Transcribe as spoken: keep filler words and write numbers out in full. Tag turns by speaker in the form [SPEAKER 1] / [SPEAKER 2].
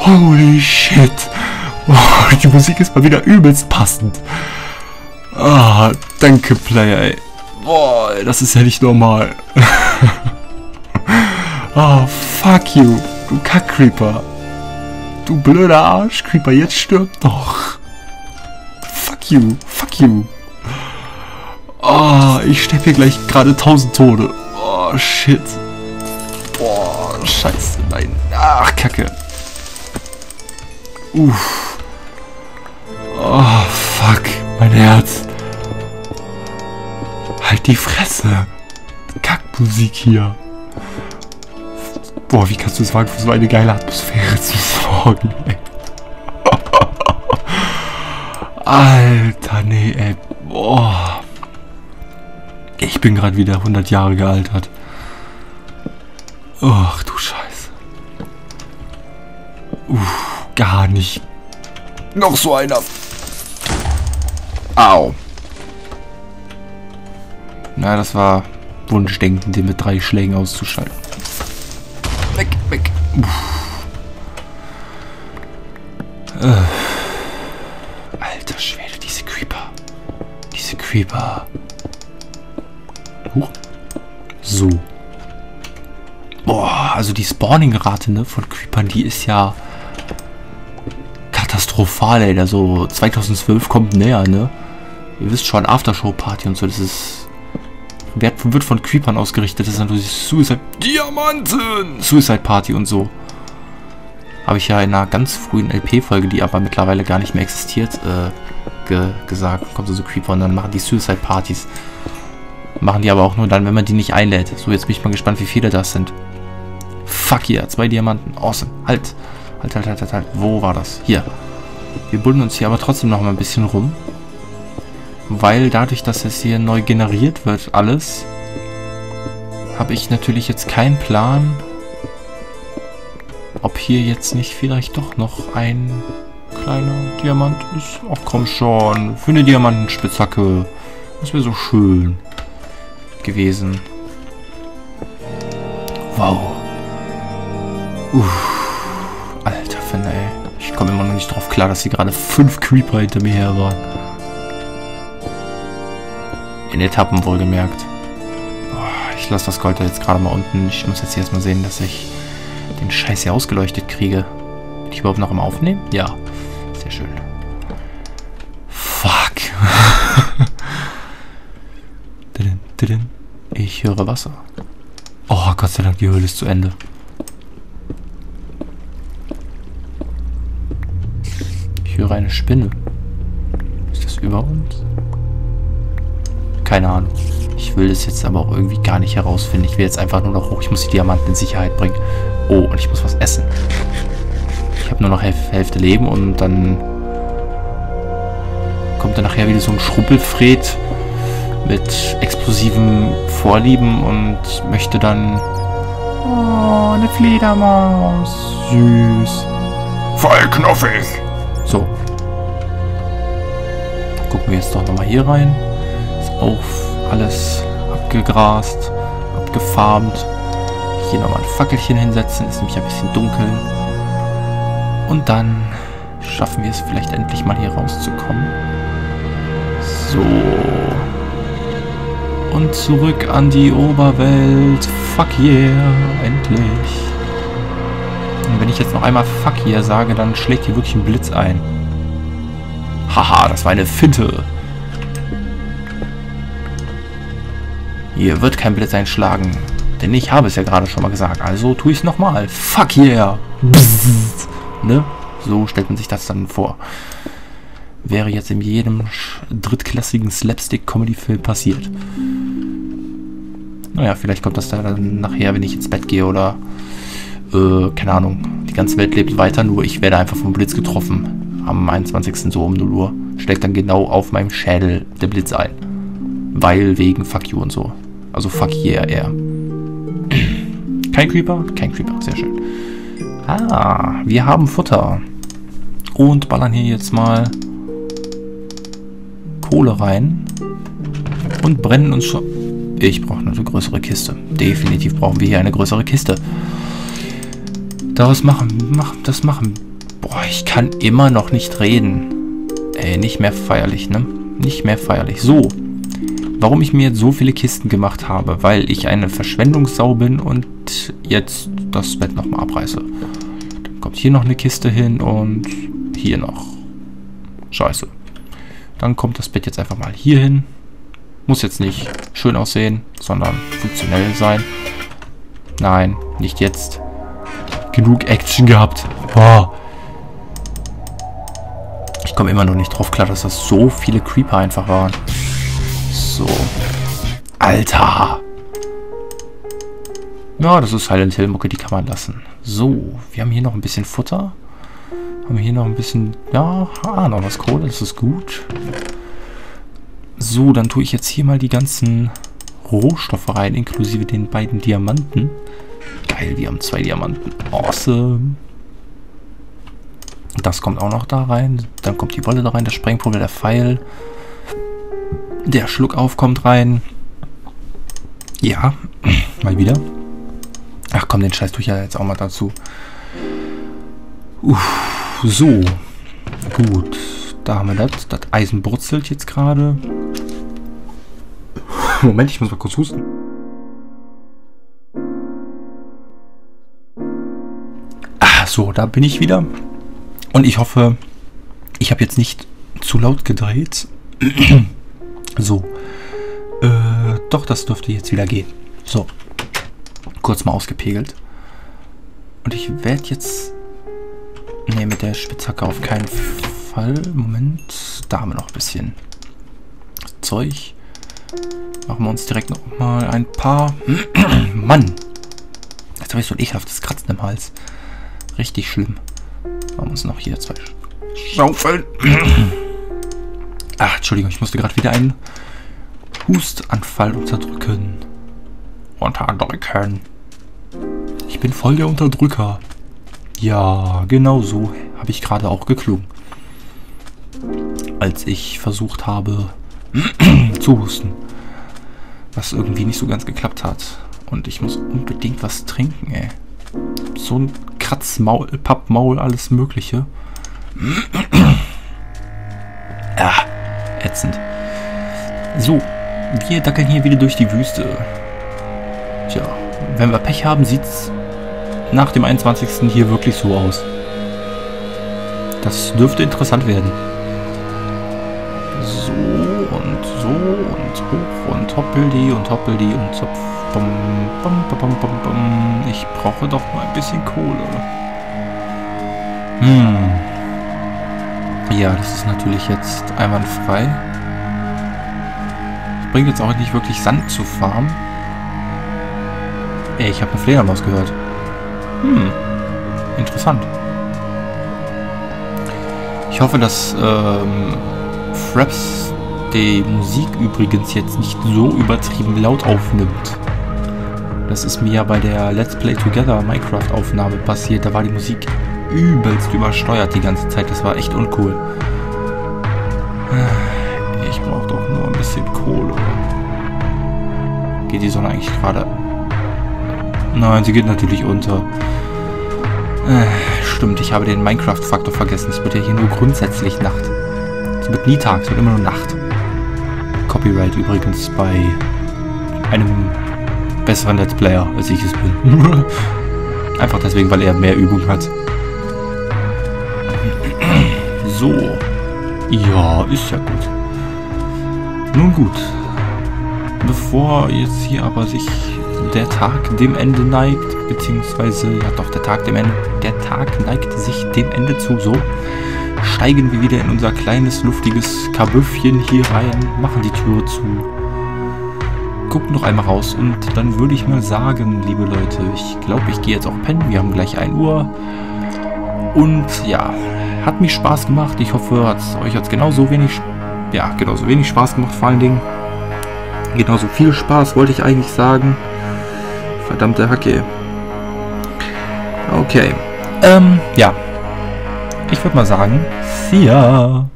[SPEAKER 1] Holy shit. Oh, die Musik ist mal wieder übelst passend. Ah, danke, Player, ey. Boah, das ist ja nicht normal. Oh, fuck you, du Kack-Creeper. Du blöder Arsch, Creeper, jetzt stirb doch. Fuck you, fuck you. Oh, ich sterbe hier gleich gerade tausend Tode. Oh, shit. Boah, scheiße, nein. Ach, Kacke. Uff. Oh, fuck, mein Herz. Halt die Fresse. Kackmusik hier. Boah, wie kannst du es wagen, für so eine geile Atmosphäre zu sorgen, ey. Alter, nee, ey. Boah. Ich bin gerade wieder hundert Jahre gealtert. Ach du Scheiße. Uff, gar nicht. Noch so einer. Au. Na, das war Wunschdenken, den mit drei Schlägen auszuschalten. Weg, weg. Äh. Alter Schwede, diese Creeper. Diese Creeper. Huch. So. Boah, also die Spawning-Rate, ne, von Creepern, die ist ja katastrophal, ey. Also zweitausendzwölf kommt näher, ne? Ihr wisst schon, Aftershow-Party und so, das ist... wird von Creepern ausgerichtet. Das ist natürlich Suicide... Diamanten! Suicide Party und so. Habe ich ja in einer ganz frühen L P-Folge, die aber mittlerweile gar nicht mehr existiert, äh, ge gesagt. Kommt so Creeper und dann machen die Suicide Partys. Machen die aber auch nur dann, wenn man die nicht einlädt. So, jetzt bin ich mal gespannt, wie viele das sind. Fuck yeah, zwei Diamanten. Awesome. Halt. Halt, halt, halt, halt, halt. Wo war das? Hier. Wir bullen uns hier aber trotzdem noch mal ein bisschen rum. Weil dadurch, dass es hier neu generiert wird, alles, habe ich natürlich jetzt keinen Plan, ob hier jetzt nicht vielleicht doch noch ein kleiner Diamant ist. Ach komm schon, für eine Diamantenspitzhacke. Das wäre so schön gewesen. Wow. Uff. Alter Fan, ey. Ich komme immer noch nicht drauf klar, dass hier gerade fünf Creeper hinter mir her waren. In Etappen wohlgemerkt. Oh, ich lasse das Gold jetzt gerade mal unten. Ich muss jetzt erstmal sehen, dass ich den Scheiß hier ausgeleuchtet kriege. Bin ich überhaupt noch im Aufnehmen? Ja. Sehr schön. Fuck. Ich höre Wasser. Oh, Gott sei Dank, die Höhle ist zu Ende. Ich höre eine Spinne. Ist das über uns? Keine Ahnung. Ich will das jetzt aber auch irgendwie gar nicht herausfinden. Ich will jetzt einfach nur noch hoch. Ich muss die Diamanten in Sicherheit bringen. Oh, und ich muss was essen. Ich habe nur noch Häl Hälfte Leben und dann kommt dann nachher wieder so ein Schrumpelfred mit explosiven Vorlieben und möchte dann... Oh, eine Fledermaus. Süß. Voll knuffig. So. Gucken wir jetzt doch nochmal hier rein. Auch alles abgegrast, abgefarmt. Hier nochmal ein Fackelchen hinsetzen, ist nämlich ein bisschen dunkel. Und dann schaffen wir es vielleicht endlich mal hier rauszukommen. So. Und zurück an die Oberwelt. Fuck yeah, endlich. Und wenn ich jetzt noch einmal Fuck yeah sage, dann schlägt hier wirklich ein Blitz ein. Haha, das war eine Finte. Hier wird kein Blitz einschlagen. Denn ich habe es ja gerade schon mal gesagt. Also tue ich es nochmal. Fuck yeah. Bzzz. Ne? So stellt man sich das dann vor. Wäre jetzt in jedem drittklassigen Slapstick-Comedy-Film passiert. Naja, vielleicht kommt das dann nachher, wenn ich ins Bett gehe oder... Äh, keine Ahnung. Die ganze Welt lebt weiter, nur ich werde einfach vom Blitz getroffen. Am einundzwanzigsten so um null Uhr. Schlägt dann genau auf meinem Schädel der Blitz ein. Weil wegen Fuck you und so. Also Fuck yeah, eher. Kein Creeper? Kein Creeper, sehr schön. Ah, wir haben Futter. Und ballern hier jetzt mal Kohle rein. Und brennen uns schon... Ich brauche eine größere Kiste. Definitiv brauchen wir hier eine größere Kiste. Daraus machen, machen, das machen Boah, ich kann immer noch nicht reden. Ey, nicht mehr feierlich, ne? Nicht mehr feierlich. So. Warum ich mir jetzt so viele Kisten gemacht habe? Weil ich eine Verschwendungssau bin und jetzt das Bett nochmal abreiße. Dann kommt hier noch eine Kiste hin und hier noch. Scheiße. Dann kommt das Bett jetzt einfach mal hier hin. Muss jetzt nicht schön aussehen, sondern funktionell sein. Nein, nicht jetzt. Genug Action gehabt. Oh. Ich komme immer noch nicht drauf klar, dass das so viele Creeper einfach waren. So. Alter. Ja, das ist Silent Hill Mucke, die kann man lassen. So, wir haben hier noch ein bisschen Futter. Haben wir hier noch ein bisschen... Ja, ah, noch was Kohle, das ist gut. So, dann tue ich jetzt hier mal die ganzen Rohstoffe rein, inklusive den beiden Diamanten. Geil, wir haben zwei Diamanten. Awesome. Das kommt auch noch da rein. Dann kommt die Wolle da rein, das Sprengpulver, der Pfeil. Der Schluckauf kommt rein. Ja, mal wieder. Ach komm, den Scheiß tue ich ja jetzt auch mal dazu. Uff, so. Gut, da haben wir das. Das Eisen brutzelt jetzt gerade. Moment, ich muss mal kurz husten. Ah, so, da bin ich wieder. Und ich hoffe, ich habe jetzt nicht zu laut gedreht. So. Äh, doch, das dürfte jetzt wieder gehen. So. Kurz mal ausgepegelt. Und ich werde jetzt... Ne, mit der Spitzhacke auf keinen Fall. Moment. Da haben wir noch ein bisschen Zeug. Machen wir uns direkt noch mal ein paar... Mann! Jetzt habe ich so ein ekelhaftes Kratzen im Hals. Richtig schlimm. Machen wir uns noch hier zwei Schaufeln. Ach, Entschuldigung, ich musste gerade wieder einen Hustanfall unterdrücken. Unterdrücken. Ich bin voll der Unterdrücker. Ja, genau so habe ich gerade auch geklungen. Als ich versucht habe zu husten. Was irgendwie nicht so ganz geklappt hat. Und ich muss unbedingt was trinken, ey. So ein Kratzmaul, Pappmaul, alles Mögliche. Ja, ätzend. So, wir dackeln hier wieder durch die Wüste. Tja, wenn wir Pech haben, sieht's nach dem einundzwanzigsten hier wirklich so aus. Das dürfte interessant werden. So und so und hoch und hoppeldi und hoppeldi und zopf. Bum, bum, bum, bum, bum. Ich brauche doch mal ein bisschen Kohle. Hm. Ja, das ist natürlich jetzt einwandfrei. Bringt jetzt auch nicht wirklich Sand zu farmen. Ey, ich habe eine Fledermaus gehört. Hm. Interessant. Ich hoffe, dass ähm, Fraps die Musik übrigens jetzt nicht so übertrieben laut aufnimmt. Das ist mir ja bei der Let's Play Together Minecraft Aufnahme passiert. Da war die Musik übelst übersteuert die ganze Zeit. Das war echt uncool. Ich brauche doch nur ein bisschen Kohle. Geht die Sonne eigentlich gerade? Nein, sie geht natürlich unter. Stimmt, ich habe den Minecraft-Faktor vergessen. Es wird ja hier nur grundsätzlich Nacht. Es wird nie Tag, es wird immer nur Nacht. Copyright übrigens bei einem besseren Let's Player, als ich es bin. Einfach deswegen, weil er mehr Übung hat. So. Ja, ist ja gut. Nun gut. Bevor jetzt hier aber sich der Tag dem Ende neigt, beziehungsweise, ja doch, der Tag dem Ende, der Tag neigt sich dem Ende zu, so, steigen wir wieder in unser kleines, luftiges Kabüffchen hier rein, machen die Tür zu, gucken noch einmal raus und dann würde ich mal sagen, liebe Leute, ich glaube, ich gehe jetzt auch pennen, wir haben gleich ein Uhr und ja, hat mich Spaß gemacht, ich hoffe, hat's, euch hat es genauso wenig, ja, genauso wenig Spaß gemacht, vor allen Dingen, genauso viel Spaß, wollte ich eigentlich sagen. Verdammte Hacke. Okay. Ähm, ja. Ich würde mal sagen, see ya.